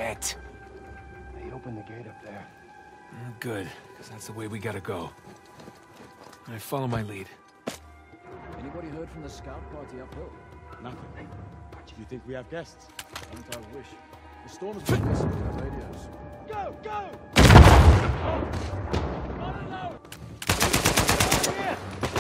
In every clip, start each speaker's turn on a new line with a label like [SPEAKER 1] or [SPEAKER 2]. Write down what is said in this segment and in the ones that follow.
[SPEAKER 1] Shit.
[SPEAKER 2] They opened the gate up there.
[SPEAKER 1] Good, because that's the way we gotta go. I follow my lead.
[SPEAKER 3] Anybody heard from the scout party uphill?
[SPEAKER 4] Nothing. Do you think we have guests?
[SPEAKER 3] Don't I wish. The storm has been missing on the radios.
[SPEAKER 4] Go! Go! Not alone! Here!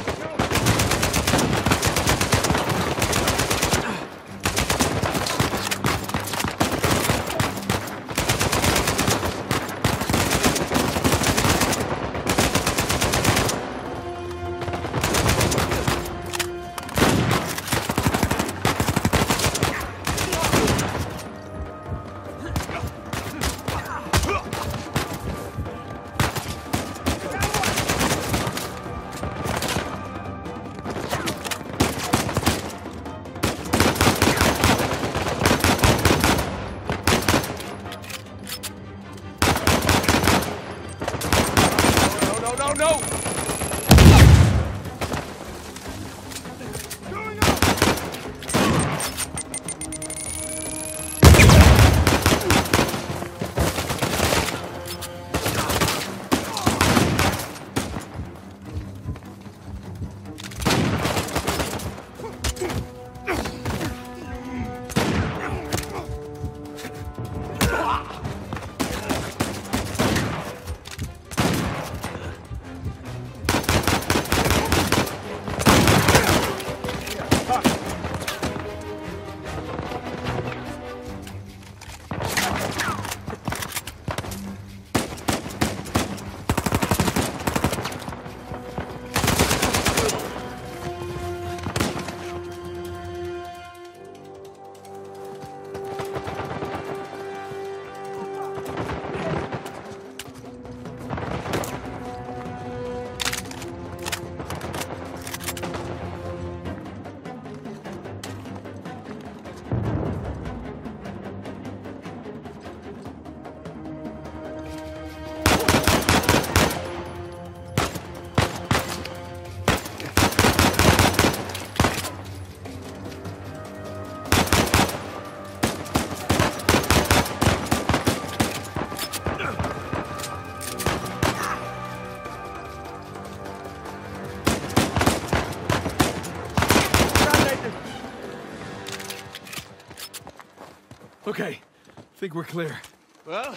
[SPEAKER 1] Okay, think we're clear.
[SPEAKER 2] Well,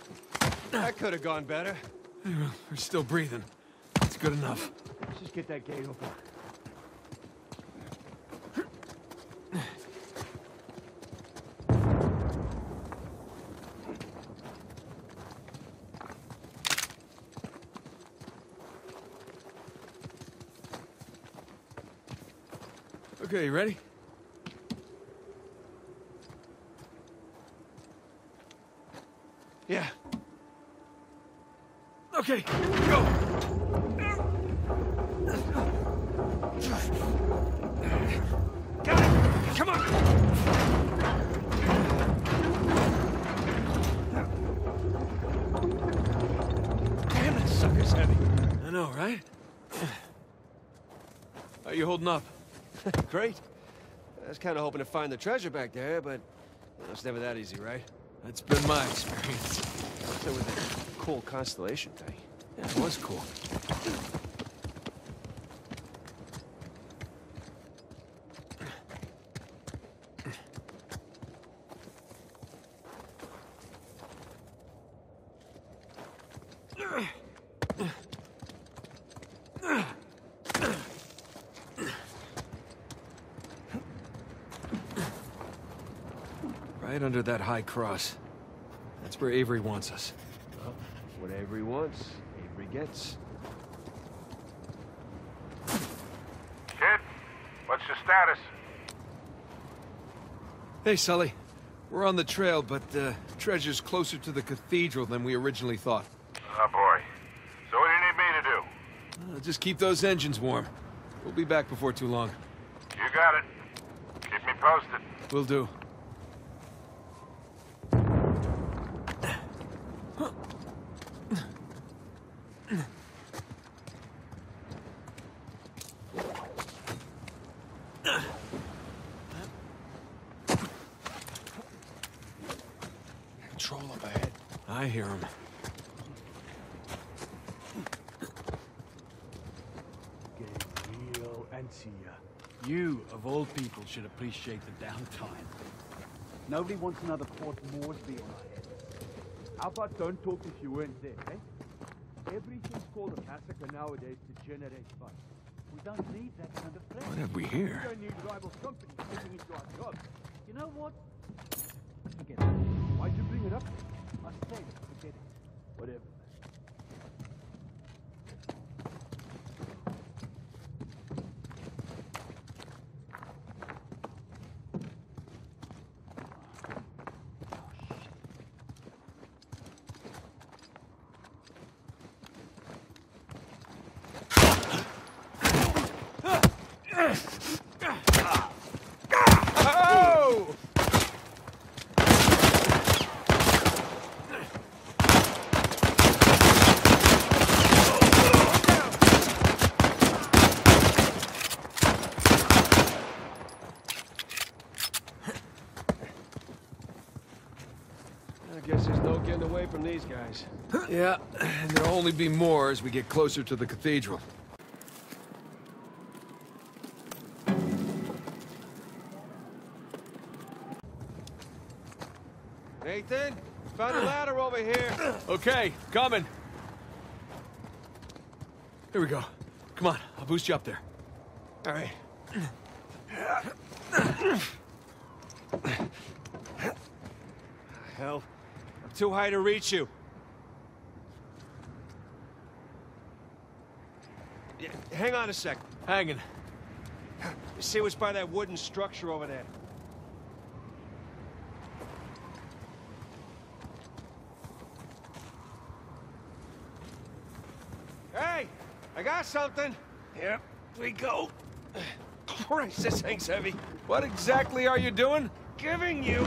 [SPEAKER 2] that could have gone better.
[SPEAKER 1] We're still breathing. That's good enough.
[SPEAKER 2] Let's just get that gate open.
[SPEAKER 1] Okay, you ready?
[SPEAKER 2] Yeah.
[SPEAKER 1] Okay, go! Got it! Come on!
[SPEAKER 2] Damn, that sucker's heavy.
[SPEAKER 1] I know, right? How you holding up?
[SPEAKER 2] Great. I was kind of hoping to find the treasure back there, but it's never that easy, right?
[SPEAKER 1] That's been my experience.
[SPEAKER 2] So with that cool constellation thing.
[SPEAKER 1] Yeah, it was cool. Right under that high cross. That's where Avery wants us.
[SPEAKER 2] Well, what Avery wants, Avery gets.
[SPEAKER 5] Kid, what's your status?
[SPEAKER 1] Hey, Sully. We're on the trail, but treasure's closer to the cathedral than we originally thought.
[SPEAKER 5] Oh, boy. So what do you need me to do?
[SPEAKER 1] Just keep those engines warm. We'll be back before too long.
[SPEAKER 5] You got it. Keep me posted.
[SPEAKER 1] Will do.
[SPEAKER 2] Control.
[SPEAKER 1] I hear him.
[SPEAKER 4] Get real antsy. You, of all people, should appreciate the downtime. Nobody wants another Port Moresby on our heads. How about don't talk if you weren't there, eh? Everything's called a massacre nowadays to generate fun. We don't need that kind of pressure.
[SPEAKER 1] What have we here?
[SPEAKER 4] We don't need rival companies getting into our jobs. You know what? Forget it. Why'd you bring it up? I said forget it. Whatever.
[SPEAKER 2] I guess there's no getting away from these guys.
[SPEAKER 1] Yeah, and there'll only be more as we get closer to the cathedral.
[SPEAKER 2] Nathan, found a ladder over here.
[SPEAKER 1] Okay, coming. Here we go. Come on, I'll boost you up there.
[SPEAKER 2] All right. Hell, I'm too high to reach you. Yeah, hang on a sec.
[SPEAKER 1] Hanging.
[SPEAKER 2] You see what's by that wooden structure over there? Hey, I got something. Here we go. Christ, this thing's heavy.
[SPEAKER 1] What exactly are you doing?
[SPEAKER 2] Giving you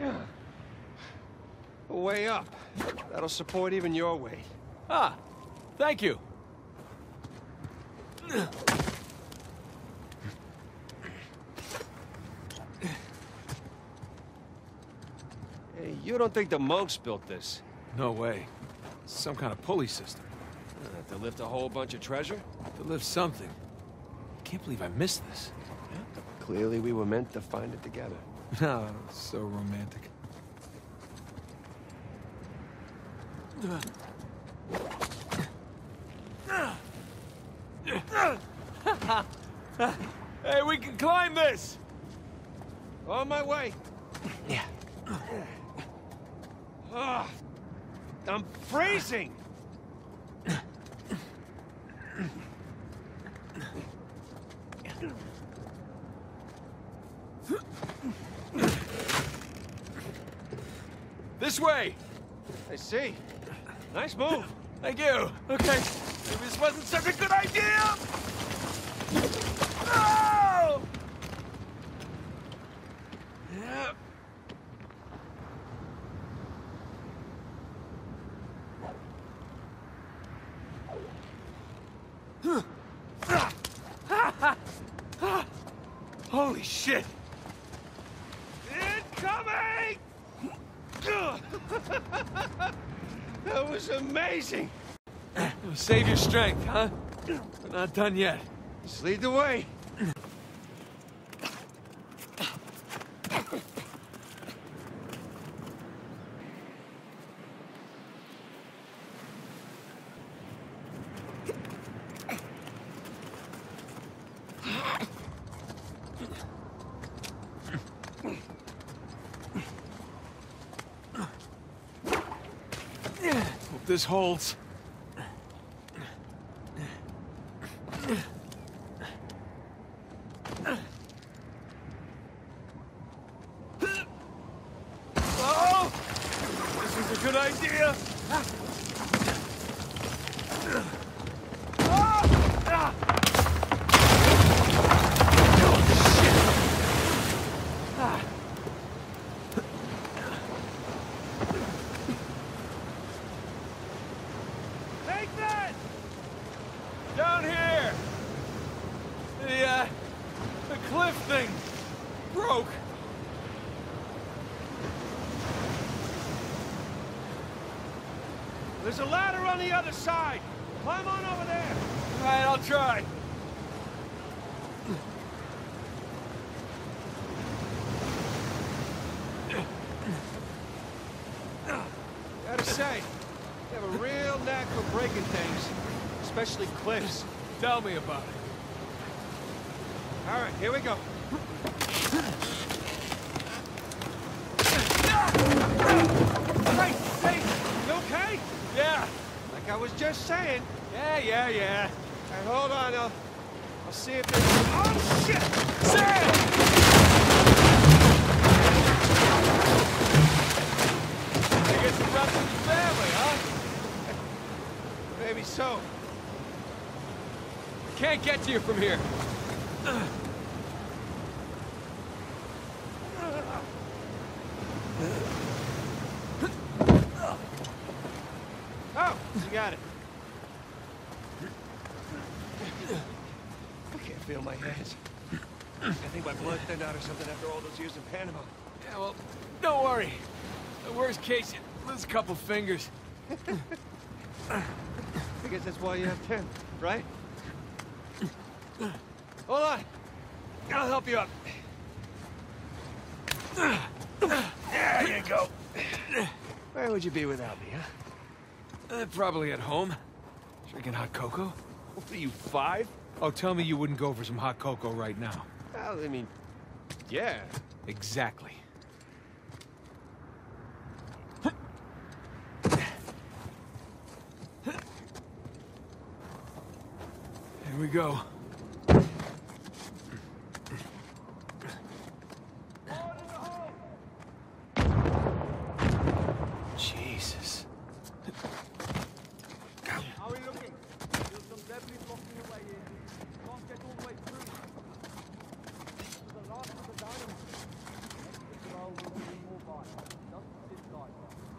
[SPEAKER 2] a way up. That'll support even your weight.
[SPEAKER 1] Ah, thank you.
[SPEAKER 2] Hey, you don't think the monks built this?
[SPEAKER 1] No way. Some kind of pulley system.
[SPEAKER 2] To lift a whole bunch of treasure?
[SPEAKER 1] To lift something. I can't believe I missed this.
[SPEAKER 2] Clearly we were meant to find it together.
[SPEAKER 1] No, so romantic. Hey, we can climb this!
[SPEAKER 2] On my way.
[SPEAKER 1] Yeah.
[SPEAKER 2] Ah, I'm freezing!
[SPEAKER 1] This way!
[SPEAKER 2] I see. Nice move.
[SPEAKER 1] Thank you. Okay. Maybe this wasn't such a good idea! No! Yeah. Holy shit!
[SPEAKER 2] Incoming! That was amazing.
[SPEAKER 1] Save your strength, huh? We're not done yet.
[SPEAKER 2] Just lead the way.
[SPEAKER 1] Hope this holds. Oh! This is a good idea!
[SPEAKER 2] Take that!
[SPEAKER 1] Down here! The cliff thing broke.
[SPEAKER 2] There's a ladder on the other side. Climb on over there.
[SPEAKER 1] All right, I'll try.
[SPEAKER 2] Gotta say, you have a real knack for breaking things, especially cliffs.
[SPEAKER 1] Tell me about it.
[SPEAKER 2] All right, here we go. Hey, you okay?
[SPEAKER 1] Yeah.
[SPEAKER 2] Like I was just saying.
[SPEAKER 1] Yeah.
[SPEAKER 2] All right, hold on. I'll see if there's... Oh, shit!
[SPEAKER 1] Sam! You get some rest with your family, huh?
[SPEAKER 2] Maybe so.
[SPEAKER 1] Can't get to you from here.
[SPEAKER 2] Oh, you got it. I can't feel my hands. I think my blood thinned out or something after all those years in Panama.
[SPEAKER 1] Yeah, well, don't worry. The worst case, you lose a couple fingers.
[SPEAKER 2] I guess that's why you have 10, right? Hold on. I'll help you up. There you go. Where would you be without me, huh?
[SPEAKER 1] Probably at home. Drinking hot cocoa.
[SPEAKER 2] What are you, 5?
[SPEAKER 1] Oh, tell me you wouldn't go for some hot cocoa right now.
[SPEAKER 2] Well, I mean, yeah.
[SPEAKER 1] Exactly. Here we go. Jesus.
[SPEAKER 4] How are we looking? There's some debris blocking the way in. Can't get all the way through. This is the last of the diamonds. Next row will be more by. Just sit tight.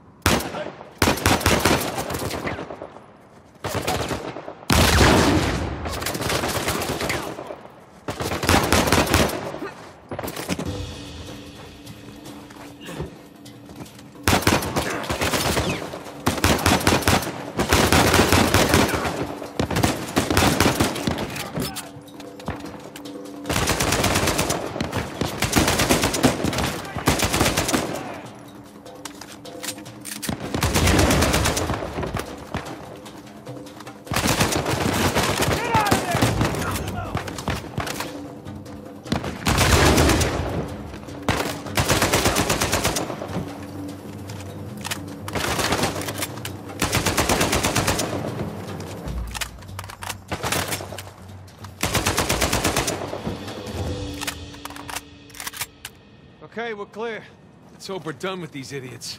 [SPEAKER 2] Okay, we're clear.
[SPEAKER 1] Let's hope we're done with these idiots.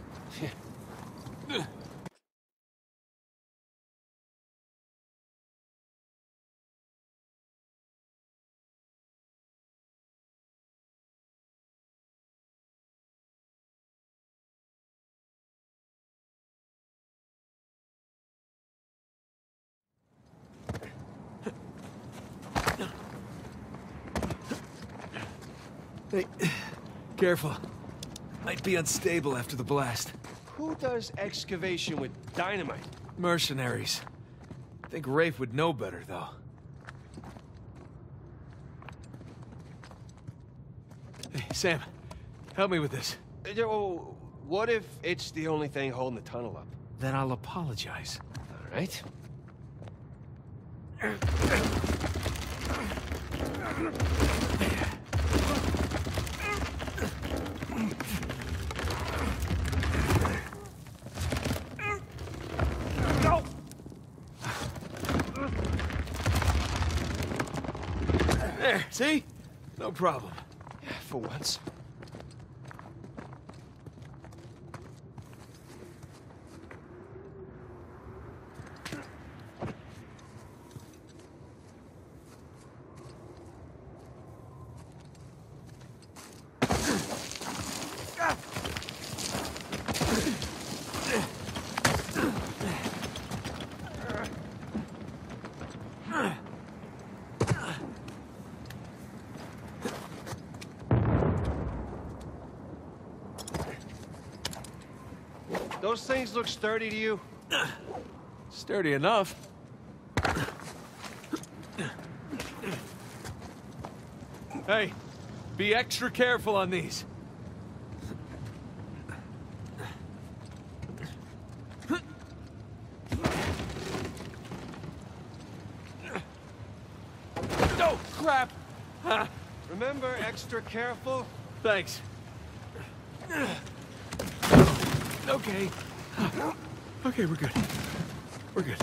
[SPEAKER 1] Hey, careful. Might be unstable after the blast.
[SPEAKER 2] Who does excavation with dynamite?
[SPEAKER 1] Mercenaries. I think Rafe would know better, though. Hey, Sam, help me with this.
[SPEAKER 2] Oh, what if it's the only thing holding the tunnel up?
[SPEAKER 1] Then I'll apologize.
[SPEAKER 2] All right.
[SPEAKER 1] There, see? No problem.
[SPEAKER 2] Yeah, for once. Those things look sturdy to you?
[SPEAKER 1] Sturdy enough. Hey, be extra careful on these. Oh, crap!
[SPEAKER 2] Remember, extra careful?
[SPEAKER 1] Thanks. Okay. Okay, we're good. We're good.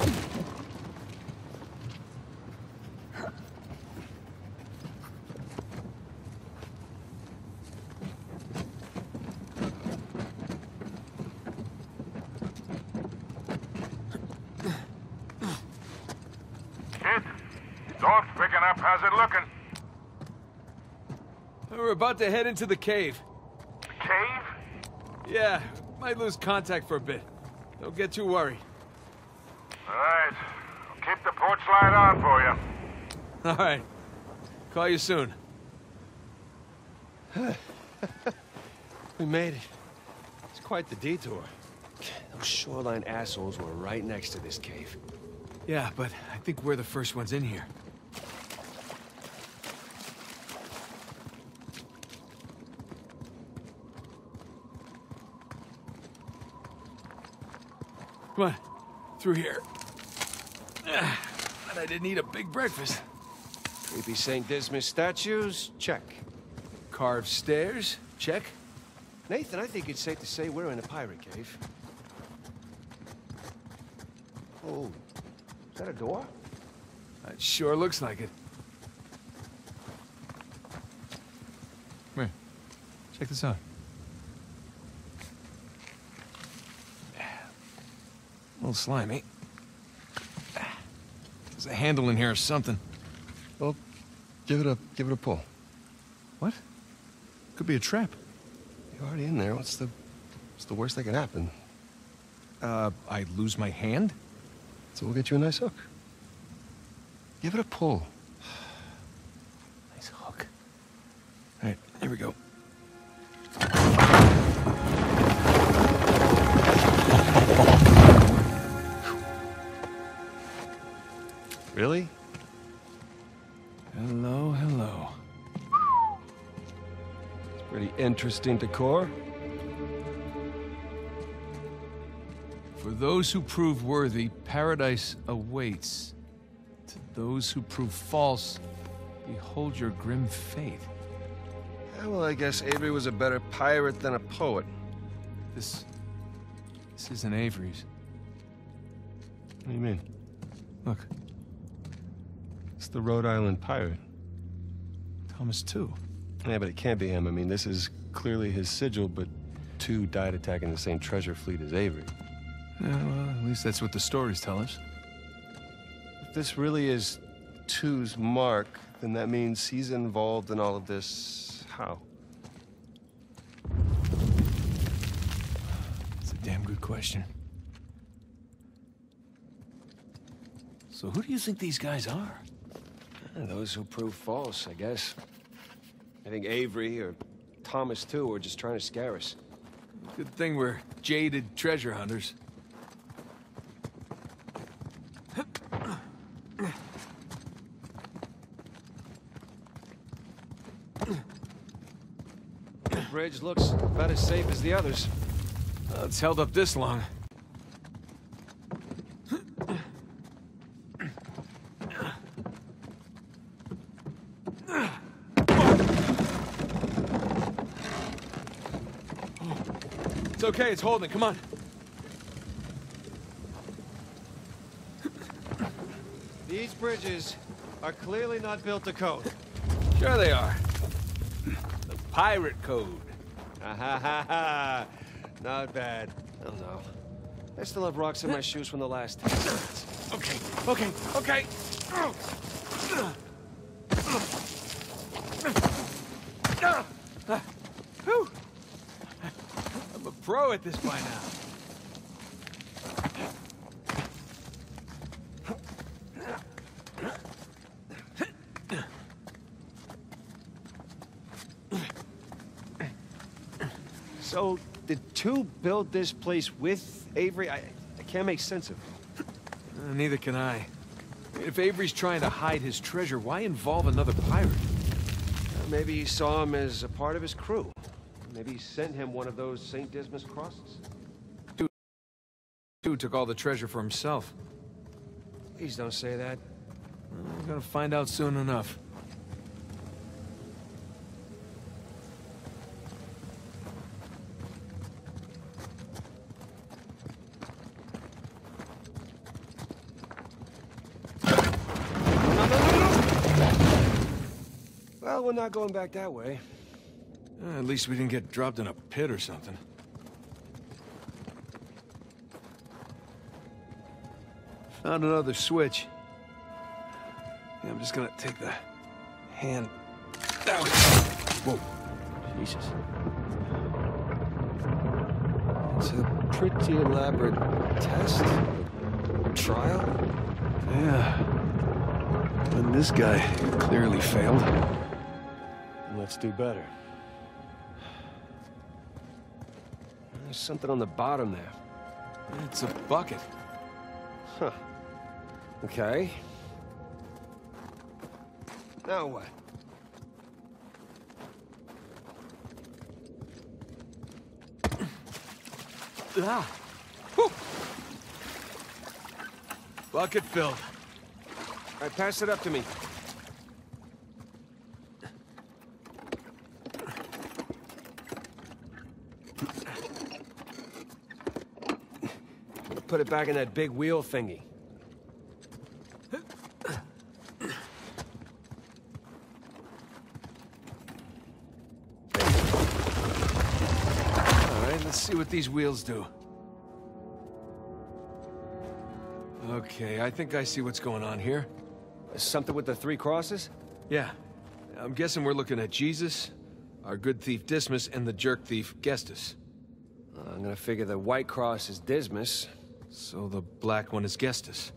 [SPEAKER 5] Kid, dog's picking up. How's it looking?
[SPEAKER 1] We're about to head into the cave.
[SPEAKER 5] The cave?
[SPEAKER 1] Yeah, might lose contact for a bit. Don't get too worried.
[SPEAKER 5] All right. I'll keep the porch light on for you.
[SPEAKER 1] All right. Call you soon.
[SPEAKER 2] We made it. It's quite the detour. Those shoreline assholes were right next to this cave.
[SPEAKER 1] Yeah, but I think we're the first ones in here. Come on, through here. And I didn't eat a big breakfast.
[SPEAKER 2] Creepy St. Dismas statues? Check.
[SPEAKER 1] Carved stairs? Check.
[SPEAKER 2] Nathan, I think it's safe to say we're in a pirate cave. Oh, is that a door?
[SPEAKER 1] It sure looks like it. Come here. Check this out. A little slimy. There's a handle in here or something.
[SPEAKER 2] Well, give it a pull.
[SPEAKER 1] What? Could be a trap.
[SPEAKER 2] You're already in there. What's the worst that can happen?
[SPEAKER 1] I lose my hand?
[SPEAKER 2] So we'll get you a nice hook. Give it a pull.
[SPEAKER 1] Nice hook. All right, here we go.
[SPEAKER 2] Really?
[SPEAKER 1] Hello, hello.
[SPEAKER 2] It's pretty interesting decor.
[SPEAKER 1] For those who prove worthy, paradise awaits. To those who prove false, behold your grim fate.
[SPEAKER 2] Yeah, well, I guess Avery was a better pirate than a poet.
[SPEAKER 1] This isn't Avery's.
[SPEAKER 2] What do you mean?
[SPEAKER 1] Look,
[SPEAKER 2] It's the Rhode Island pirate.
[SPEAKER 1] Thomas too.
[SPEAKER 2] Yeah, but it can't be him. I mean, this is clearly his sigil, but two died attacking the same treasure fleet as Avery.
[SPEAKER 1] Yeah, well, at least that's what the stories tell us.
[SPEAKER 2] If this really is Two's mark, then that means he's involved in all of this. How?
[SPEAKER 1] It's a damn good question. So who do you think these guys are?
[SPEAKER 2] Those who prove false, I guess. I think Avery or Thomas, too, are just trying to scare us.
[SPEAKER 1] Good thing we're jaded treasure hunters.
[SPEAKER 2] The bridge looks about as safe as the others.
[SPEAKER 1] Well, it's held up this long. It's okay, it's holding. Come on.
[SPEAKER 2] These bridges are clearly not built to code.
[SPEAKER 1] Sure they are. The pirate code.
[SPEAKER 2] Ha ha ha ha. Not bad. Oh no. I still have rocks in my shoes from the last test.
[SPEAKER 1] Okay, okay, okay. Whew. I'm a pro at this by now.
[SPEAKER 2] So, did Two build this place with Avery? I Can't make sense of it.
[SPEAKER 1] Neither can I. If Avery's trying to hide his treasure, why involve another pirate?
[SPEAKER 2] Maybe he saw him as a part of his crew. Maybe he sent him one of those St. Dismas crosses.
[SPEAKER 1] Dude took all the treasure for himself.
[SPEAKER 2] Please don't say that.
[SPEAKER 1] We're gonna find out soon enough.
[SPEAKER 2] Well, we're not going back that way.
[SPEAKER 1] At least we didn't get dropped in a pit or something. Found another switch. Yeah, I'm just gonna take the hand out. Whoa. Jesus.
[SPEAKER 2] It's a pretty elaborate test. Trial.
[SPEAKER 1] Yeah. And this guy clearly failed.
[SPEAKER 2] Let's do better. There's something on the bottom there.
[SPEAKER 1] It's a bucket.
[SPEAKER 2] Huh. Okay. Now what?
[SPEAKER 1] Ah! Whew. Bucket filled.
[SPEAKER 2] All right, pass it up to me. Put it back in that big wheel thingy.
[SPEAKER 1] Let's see what these wheels do. Okay, I think I see what's going on here.
[SPEAKER 2] Something with the 3 crosses?
[SPEAKER 1] Yeah. I'm guessing we're looking at Jesus, our good thief Dismas, and the jerk thief Gestus.
[SPEAKER 2] I'm gonna figure the white cross is Dismas.
[SPEAKER 1] So the black one is Gestus.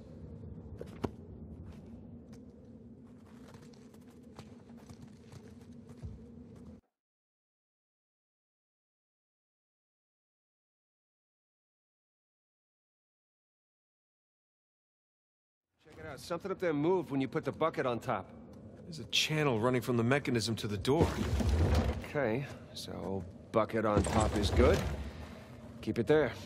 [SPEAKER 2] Check it out. Something up there moved when you put the bucket on top.
[SPEAKER 1] There's a channel running from the mechanism to the door.
[SPEAKER 2] Okay, so bucket on top is good. Keep it there.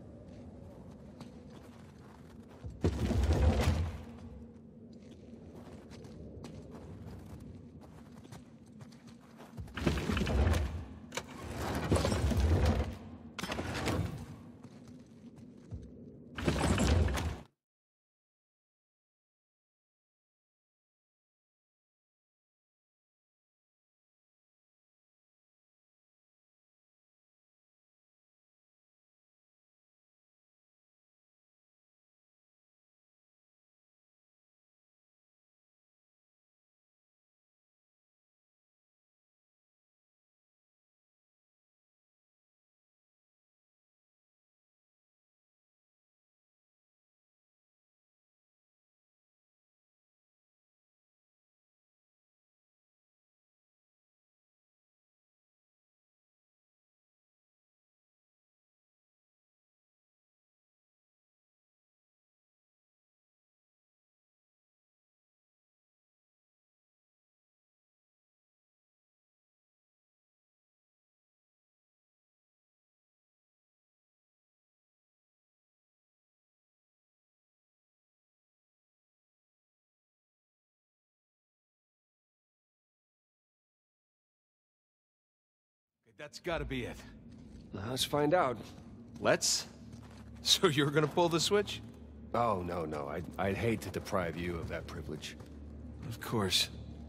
[SPEAKER 1] That's gotta be it.
[SPEAKER 2] Now, let's find out.
[SPEAKER 1] Let's? So you're gonna pull the switch?
[SPEAKER 2] Oh, no. I'd hate to deprive you of that privilege.
[SPEAKER 1] Of course.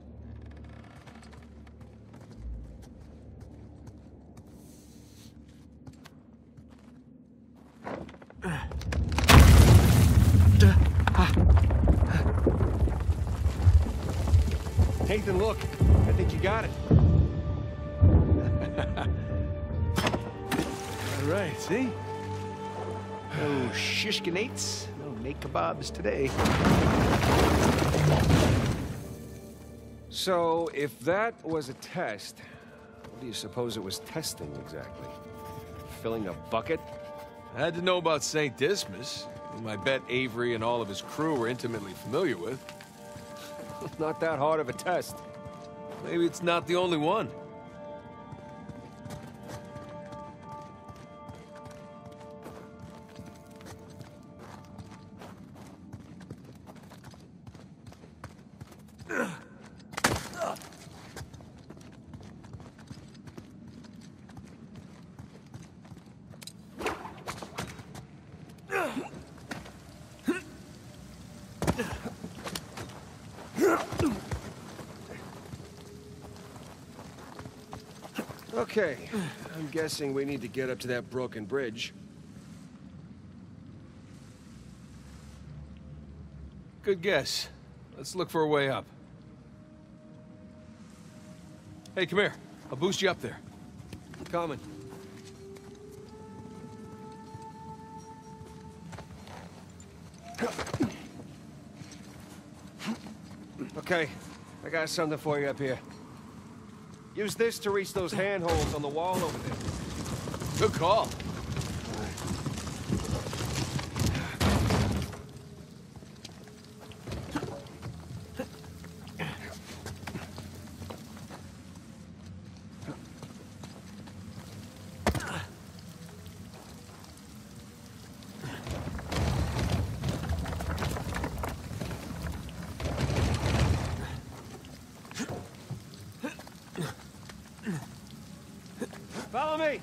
[SPEAKER 2] Nathan, look. I think you got it.
[SPEAKER 1] All right, see? No shishkinates, no make kebabs today.
[SPEAKER 2] So, if that was a test, what do you suppose it was testing exactly? Filling a bucket? I had to know about St. Dismas, whom I bet Avery and all of his crew were intimately familiar with.
[SPEAKER 3] Not that hard of a test.
[SPEAKER 2] Maybe it's not the only one. Okay, I'm guessing we need to get up to that broken bridge. Good guess. Let's look for a way up. Hey, come here. I'll boost you up there. Coming.
[SPEAKER 3] Okay, I got something for you up here. Use this to reach those handholds on the wall over there.
[SPEAKER 2] Good call.
[SPEAKER 3] Follow me!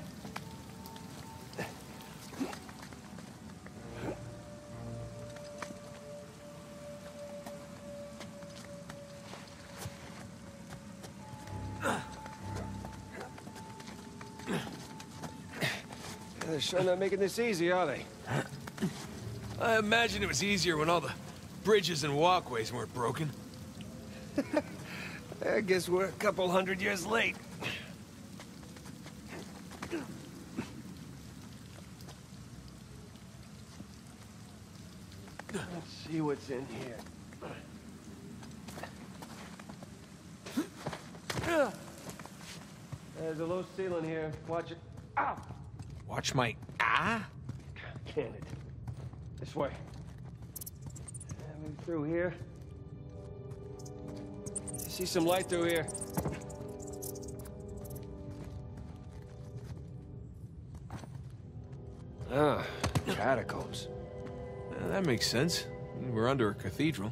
[SPEAKER 3] They're sure not making this easy, are they?
[SPEAKER 2] I imagine it was easier when all the bridges and walkways weren't broken.
[SPEAKER 3] I guess we're a couple hundred years late. Let's see what's in here. There's a low ceiling here. Watch it. Ow!
[SPEAKER 2] Watch my...
[SPEAKER 3] Can it? This way. Move through here. I see some light through here.
[SPEAKER 2] Ah, catacombs. That makes sense. We're under a cathedral.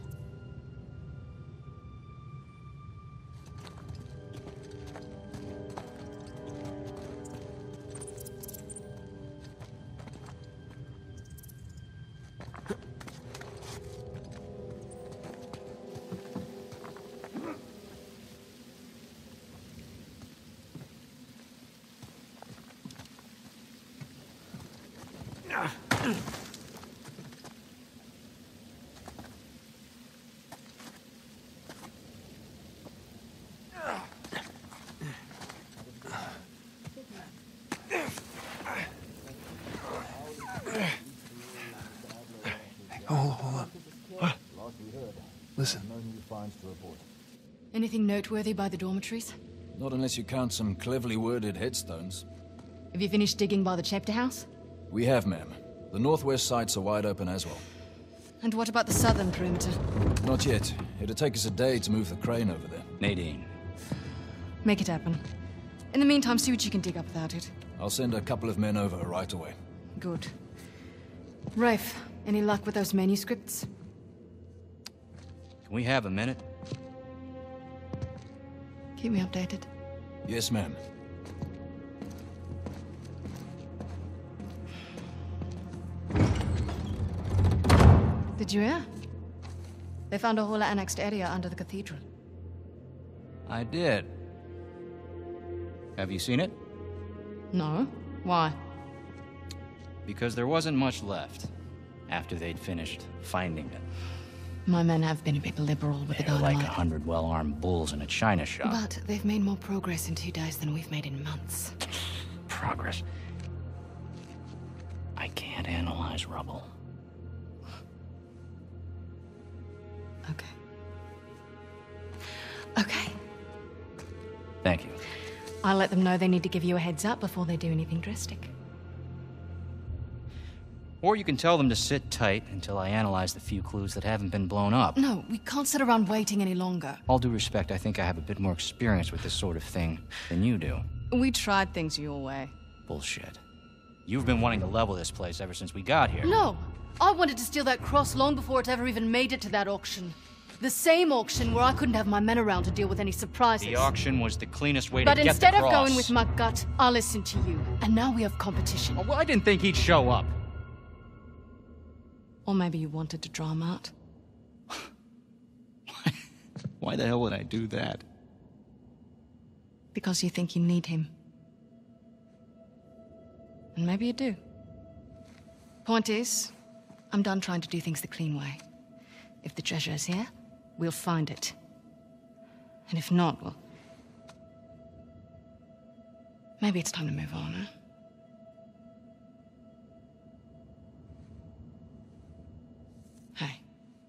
[SPEAKER 1] Hold on. What? Listen.
[SPEAKER 6] Anything noteworthy by the dormitories?
[SPEAKER 7] Not unless you count some cleverly worded headstones.
[SPEAKER 6] Have you finished digging by the chapter house?
[SPEAKER 7] We have, ma'am. The northwest sites are wide open as well.
[SPEAKER 6] And what about the southern perimeter?
[SPEAKER 7] Not yet. It'll take us a day to move the crane over there.
[SPEAKER 8] Nadine.
[SPEAKER 6] Make it happen. In the meantime, see what you can dig up without it.
[SPEAKER 7] I'll send a couple of men over right away.
[SPEAKER 6] Good. Rafe, any luck with those manuscripts?
[SPEAKER 8] Can we have a minute?
[SPEAKER 6] Keep me updated.
[SPEAKER 7] Yes, ma'am.
[SPEAKER 6] Did you hear? They found a whole annexed area under the cathedral.
[SPEAKER 8] I did. Have you seen it?
[SPEAKER 6] No? Why?
[SPEAKER 8] Because there wasn't much left after they'd finished finding it.
[SPEAKER 6] My men have been a bit liberal with the
[SPEAKER 8] They're like
[SPEAKER 6] dynamite.
[SPEAKER 8] 100 well-armed bulls in a china shop.
[SPEAKER 6] But they've made more progress in 2 days than we've made in months.
[SPEAKER 8] Progress. I can't analyze rubble.
[SPEAKER 6] Okay. Okay.
[SPEAKER 8] Thank you.
[SPEAKER 6] I'll let them know they need to give you a heads up before they do anything drastic.
[SPEAKER 8] Or you can tell them to sit tight until I analyze the few clues that haven't been blown up.
[SPEAKER 6] No, we can't sit around waiting any longer.
[SPEAKER 8] All due respect, I think I have a bit more experience with this sort of thing than you do.
[SPEAKER 6] We tried things your way.
[SPEAKER 8] Bullshit. You've been wanting to level this place ever since we got here.
[SPEAKER 6] No! I wanted to steal that cross long before it ever even made it to that auction. The same auction where I couldn't have my men around to deal with any surprises.
[SPEAKER 8] The auction was the cleanest way to get the cross.
[SPEAKER 6] But instead of going with my gut, I listened to you. And now we have competition.
[SPEAKER 8] Oh, well, I didn't think he'd show up.
[SPEAKER 6] Or maybe you wanted to draw him out.
[SPEAKER 8] Why the hell would I do that?
[SPEAKER 6] Because you think you need him. And maybe you do. Point is, I'm done trying to do things the clean way. If the treasure is here, we'll find it. And if not, well... maybe it's time to move on, huh? Hey.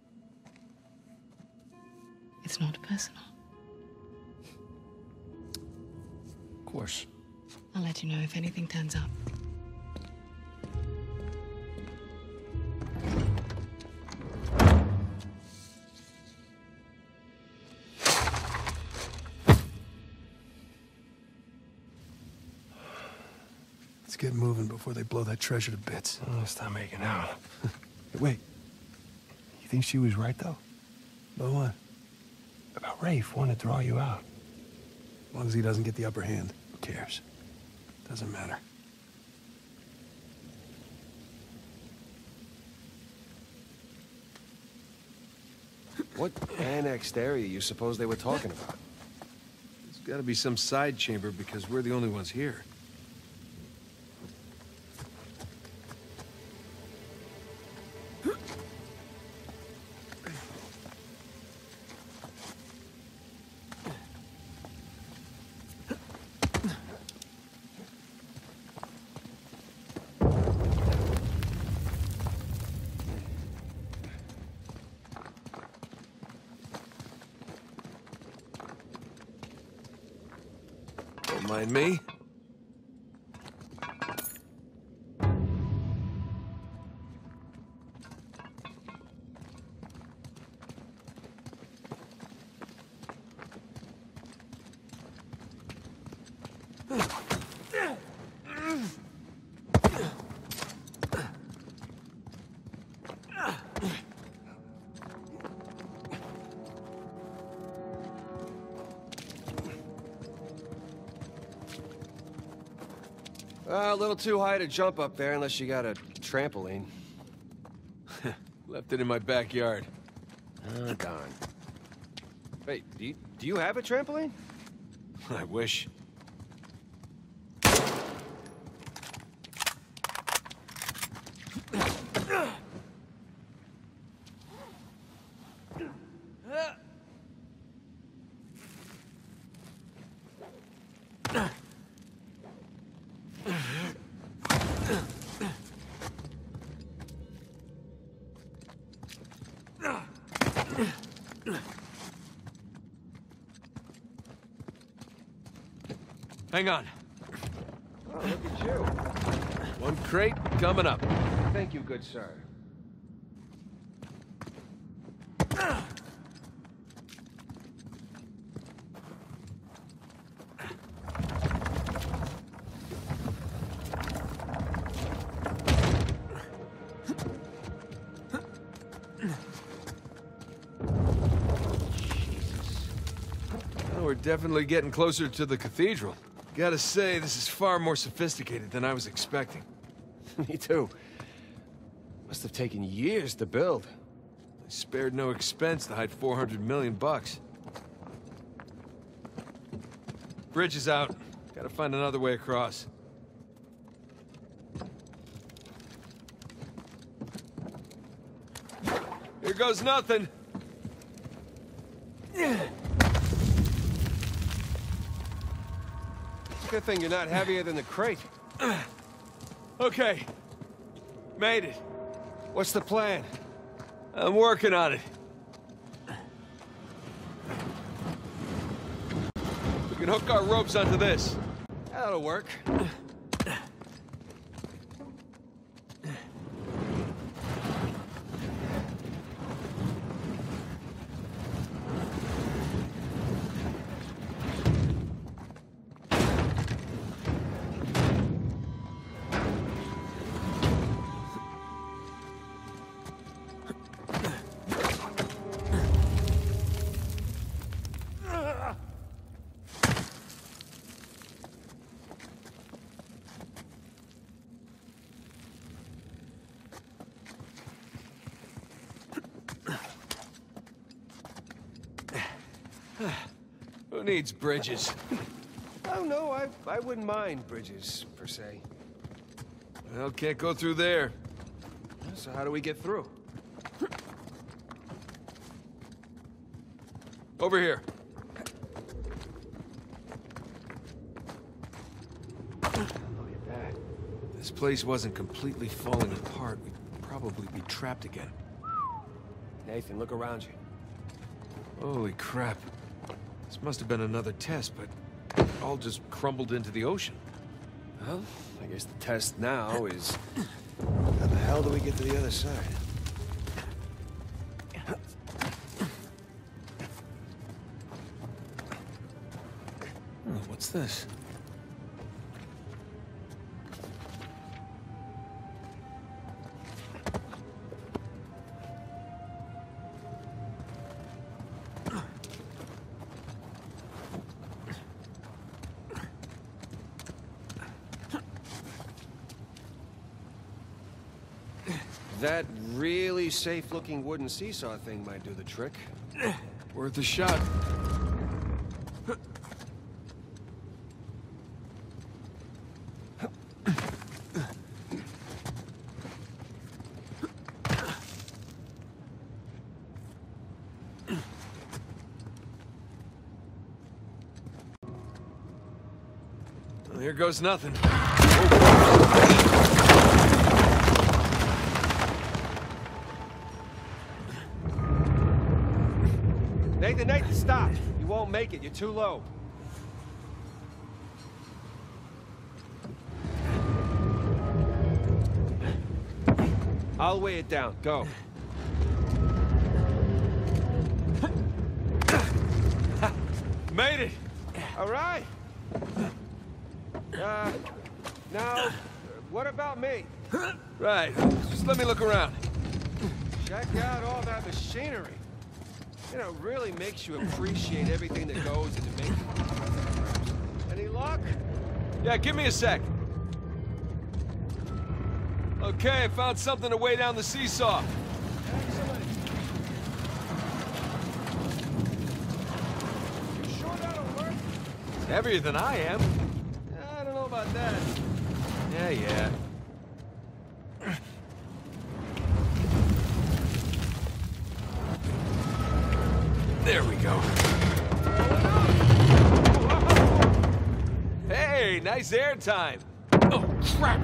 [SPEAKER 6] It's not personal.
[SPEAKER 7] Of course.
[SPEAKER 6] I'll let you know if anything turns up.
[SPEAKER 2] Let's get moving before they blow that treasure to bits.
[SPEAKER 3] Oh, stop making out.
[SPEAKER 2] Wait. You think she was right, though? About what? About Rafe wanting to draw you out. As long as he doesn't get the upper hand, who cares? Doesn't matter.
[SPEAKER 3] What annexed area you suppose they were talking about?
[SPEAKER 2] There's gotta be some side chamber because we're the only ones here. Don't mind me.
[SPEAKER 3] A little too high to jump up there unless you got a trampoline.
[SPEAKER 2] Left it in my backyard.
[SPEAKER 3] Oh, darn. Wait, do you have a trampoline?
[SPEAKER 2] I wish. Hang on.
[SPEAKER 3] Oh, look at you.
[SPEAKER 2] One crate coming up.
[SPEAKER 3] Thank you, good sir.
[SPEAKER 2] Well, we're definitely getting closer to the cathedral. Gotta say, this is far more sophisticated than I was expecting.
[SPEAKER 3] Me too. Must have taken years to build.
[SPEAKER 2] They spared no expense to hide 400 million bucks. Bridge is out. Gotta find another way across. Here goes nothing.
[SPEAKER 3] Good thing you're not heavier than the crate.
[SPEAKER 2] Okay. Made it.
[SPEAKER 3] What's the plan?
[SPEAKER 2] I'm working on it. We can hook our ropes onto this.
[SPEAKER 3] That'll work.
[SPEAKER 1] Who needs bridges?
[SPEAKER 3] Oh, no, I wouldn't mind bridges, per se.
[SPEAKER 1] Well, can't go through there.
[SPEAKER 3] So how do we get through?
[SPEAKER 1] Over here.
[SPEAKER 3] Look at that.
[SPEAKER 1] If this place wasn't completely falling apart, we'd probably be trapped again.
[SPEAKER 3] Nathan, look around you.
[SPEAKER 1] Holy crap. This must have been another test, but it all just crumbled into the ocean.
[SPEAKER 3] Well, I guess the test now is... How the hell do we get to the other side?
[SPEAKER 1] Oh, what's this?
[SPEAKER 3] That really safe-looking wooden seesaw thing might do the trick.
[SPEAKER 1] Worth a shot. Well, here goes nothing.
[SPEAKER 3] Nathan, stop! You won't make it. You're too low. I'll weigh it down. Go.
[SPEAKER 1] Made it!
[SPEAKER 3] All right. Now, what about me?
[SPEAKER 1] Right. Just let me look around.
[SPEAKER 3] Check out all that machinery. You know, it really makes you appreciate everything that goes into making it. Any luck?
[SPEAKER 1] Yeah, give me a sec. Okay, I found something to weigh down the seesaw.
[SPEAKER 3] Excellent. You sure that'll work?
[SPEAKER 1] Heavier than I am.
[SPEAKER 3] I don't know about that.
[SPEAKER 1] Yeah. There we go. Hey, nice air time. Oh, crap!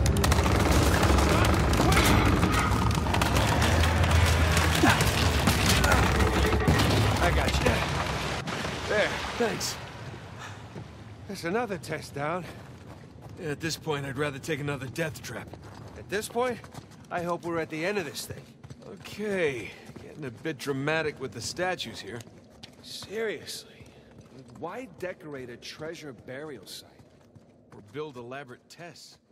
[SPEAKER 1] I got you. There, thanks.
[SPEAKER 3] There's another test down.
[SPEAKER 1] At this point, I'd rather take another death trap.
[SPEAKER 3] At this point, I hope we're at the end of this thing.
[SPEAKER 1] Okay, getting a bit dramatic with the statues here.
[SPEAKER 3] Seriously, why decorate a treasure burial site?
[SPEAKER 1] Or build elaborate tests.